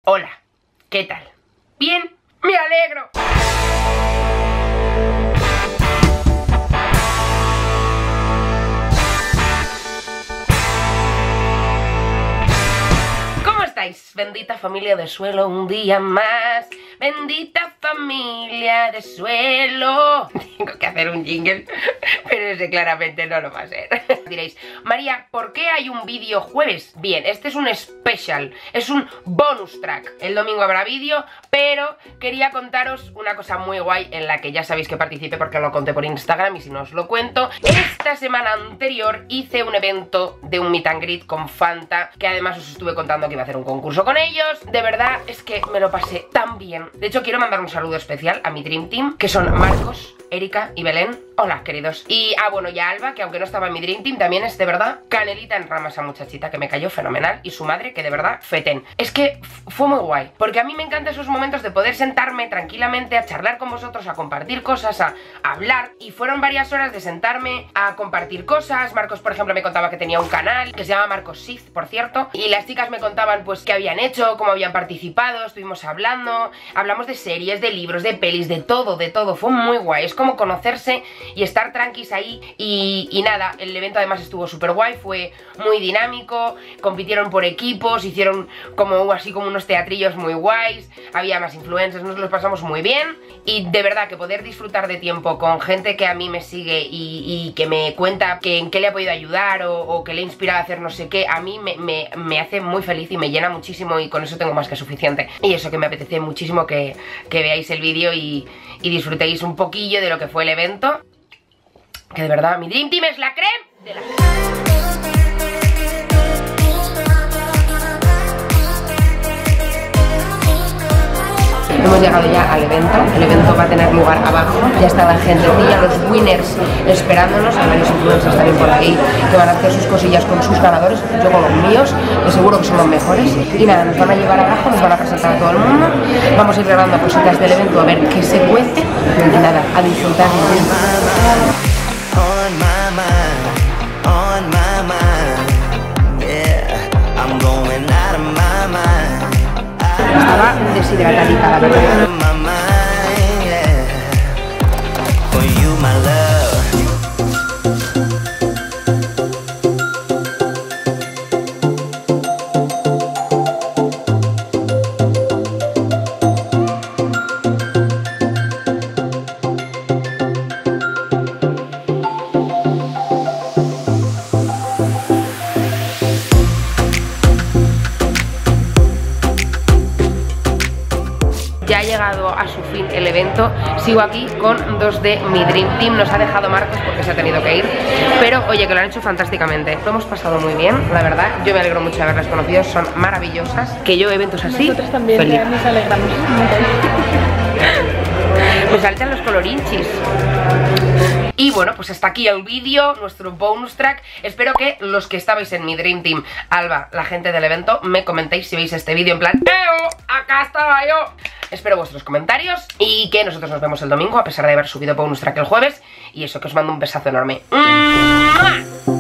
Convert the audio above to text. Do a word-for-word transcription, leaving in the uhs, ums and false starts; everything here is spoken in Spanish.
Hola, ¿qué tal? ¿Bien? ¡Me alegro! ¿Cómo estáis? Bendita familia de suelo, un día más. Bendita familia de suelo. Tengo que hacer un jingle, pero ese claramente no lo va a ser. Diréis, María, ¿por qué hay un vídeo jueves? Bien, este es un special, es un bonus track. El domingo habrá vídeo, pero quería contaros una cosa muy guay en la que ya sabéis que participé porque lo conté por Instagram y si no os lo cuento. Esta semana anterior hice un evento de un meet and greet con Fanta, que además os estuve contando que iba a hacer un concurso con ellos. De verdad es que me lo pasé tan bien. De hecho, quiero mandar un saludo especial a mi Dream Team, que son Marcos, Erika y Belén. Hola, queridos. Y, ah, bueno, y a Alba, que aunque no estaba en mi Dream Team, también es de verdad canelita en rama esa muchachita, que me cayó fenomenal. Y su madre, que de verdad, feten. Es que fue muy guay, porque a mí me encantan esos momentos de poder sentarme tranquilamente a charlar con vosotros, a compartir cosas, a, a hablar. Y fueron varias horas de sentarme a compartir cosas. Marcos, por ejemplo, me contaba que tenía un canal, que se llama Marcos Sith, por cierto. Y las chicas me contaban, pues, qué habían hecho, cómo habían participado. Estuvimos hablando, hablamos de series, de libros, de pelis, de todo, de todo. Fue muy guay. Es como conocerse y estar tranquis ahí y, y nada, el evento además estuvo súper guay, fue muy dinámico, compitieron por equipos, hicieron como así como unos teatrillos muy guays, había más influencers, nos los pasamos muy bien y de verdad que poder disfrutar de tiempo con gente que a mí me sigue y, y que me cuenta que en qué le ha podido ayudar o, o que le ha inspirado a hacer no sé qué, a mí me, me, me hace muy feliz y me llena muchísimo y con eso tengo más que suficiente. Y eso, que me apetece muchísimo que, que veáis el vídeo y, y disfrutéis un poquillo de lo que fue el evento. Que de verdad, mi Dream Team es la creme de la... Hemos llegado ya al evento, el evento va a tener lugar abajo, ya está la gente, ya los winners esperándonos, hay varios influencers también por ahí que van a hacer sus cosillas con sus ganadores, yo con los míos, que seguro que son los mejores. Y nada, nos van a llevar abajo, nos van a presentar a todo el mundo, vamos a ir grabando cositas del evento a ver qué se cuece y nada, a disfrutar. On my mind, on my mind, yeah, I'm going out of my mind. Estaba deshidratadita, la verdad. Out of my mind, yeah. For you, my love. Ya ha llegado a su fin el evento, sigo aquí con dos de mi Dream Team, nos ha dejado Marcos porque se ha tenido que ir, pero oye, que lo han hecho fantásticamente, lo hemos pasado muy bien, la verdad, yo me alegro mucho de haberlas conocido, son maravillosas, que yo eventos así, nosotros también feliz. nos alegramos. Me saltan los colorinchis. Y bueno, pues hasta aquí el vídeo, nuestro bonus track. Espero que los que estabais en mi Dream Team, Alba, la gente del evento, me comentéis si veis este vídeo en plan ¡eo! ¡Acá estaba yo! Espero vuestros comentarios y que nosotros nos vemos el domingo, a pesar de haber subido bonus track el jueves. Y eso, que os mando un besazo enorme. ¡Mua!